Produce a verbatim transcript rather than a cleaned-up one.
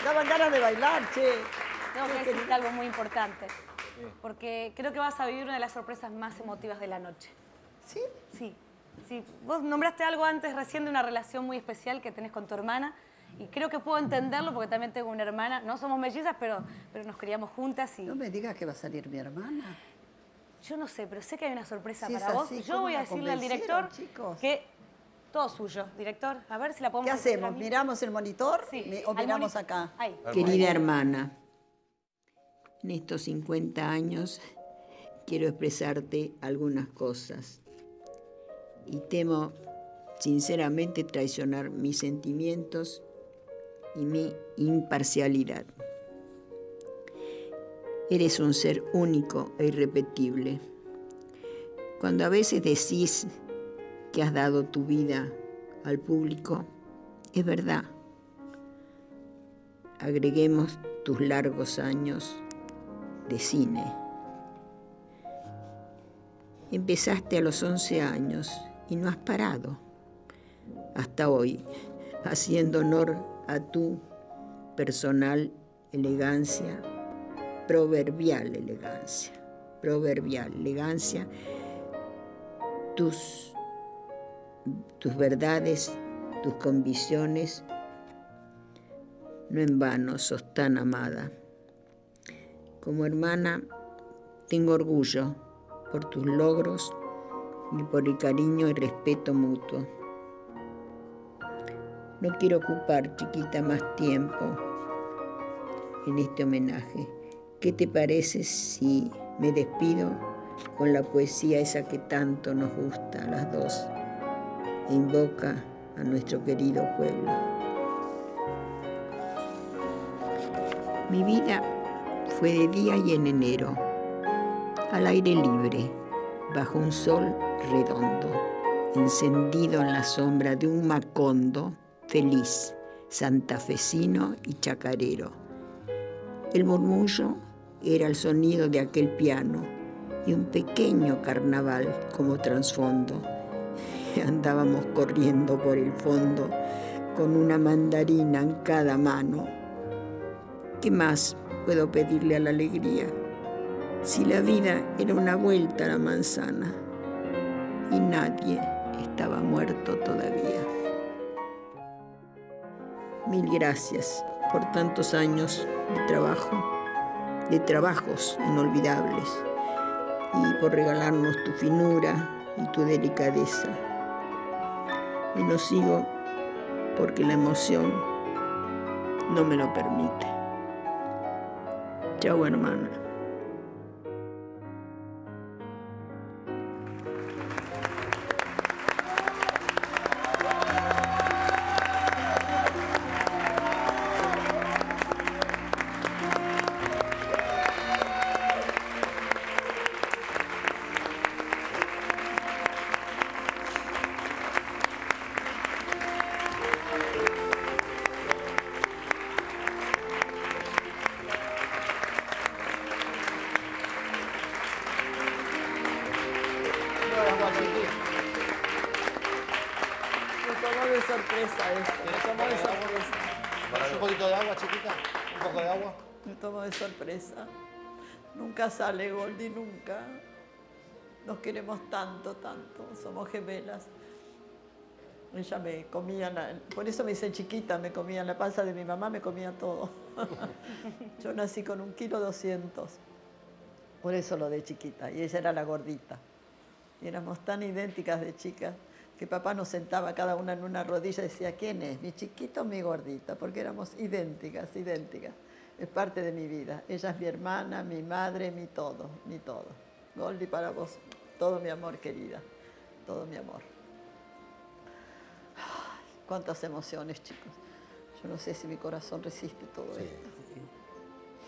Daban ganas de bailar, che. Tengo que decirte algo muy importante. Porque creo que vas a vivir una de las sorpresas más emotivas de la noche. ¿Sí? Sí. Sí. Vos nombraste algo antes recién de una relación muy especial que tenés con tu hermana. Y creo que puedo entenderlo porque también tengo una hermana. No somos mellizas, pero, pero nos criamos juntas. Y... No me digas que va a salir mi hermana. Yo no sé, pero sé que hay una sorpresa Si es para vos. así, Yo ¿cómo voy a la decirle al convencieron, director chicos? que todo suyo. Director, a ver si la podemos ¿Qué hacer hacemos? a mí. ¿Miramos el monitor Sí. Mi- o al miramos moni- acá? Ahí. Querida hermana, en estos cincuenta años quiero expresarte algunas cosas y temo sinceramente traicionar mis sentimientos y mi imparcialidad. Eres un ser único e irrepetible. Cuando a veces decís que has dado tu vida al público, es verdad. Agreguemos tus largos años de cine. Empezaste a los once años y no has parado hasta hoy, haciendo honor a tu personal elegancia, proverbial elegancia, proverbial elegancia, tus, tus verdades, tus convicciones. No en vano sos tan amada. Como hermana, tengo orgullo por tus logros y por el cariño y respeto mutuo. No quiero ocupar, chiquita, más tiempo en este homenaje. ¿Qué te parece si me despido con la poesía esa que tanto nos gusta a las dos e invoca a nuestro querido pueblo? Mi vida fue de día y en enero, al aire libre, bajo un sol redondo, encendido en la sombra de un macondo feliz, santafesino y chacarero. El murmullo era el sonido de aquel piano y un pequeño carnaval como trasfondo. Andábamos corriendo por el fondo con una mandarina en cada mano. ¿Qué más puedo pedirle a la alegría? Si la vida era una vuelta a la manzana y nadie estaba muerto todavía. Mil gracias por tantos años de trabajo, de trabajos inolvidables y por regalarnos tu finura y tu delicadeza. Y no sigo porque la emoción no me lo permite. Chao, hermana. Me tomó de sorpresa esto, me tomó de sorpresa. ¿Un poquito de agua, chiquita? ¿Un poco de agua? Me tomó de sorpresa. Nunca sale Goldie, nunca. Nos queremos tanto, tanto. Somos gemelas. Ella me comía, la, por eso me hice chiquita, me comía en la panza de mi mamá, me comía todo. Yo nací con un kilo doscientos. Por eso lo de chiquita. Y ella era la gordita. Y éramos tan idénticas de chicas que papá nos sentaba cada una en una rodilla y decía, ¿quién es? ¿Mi chiquita o mi gordita? Porque éramos idénticas, idénticas. Es parte de mi vida. Ella es mi hermana, mi madre, mi todo, mi todo. Goldie, para vos, todo mi amor, querida. Todo mi amor. Ay, cuántas emociones, chicos. Yo no sé si mi corazón resiste todo Sí. esto.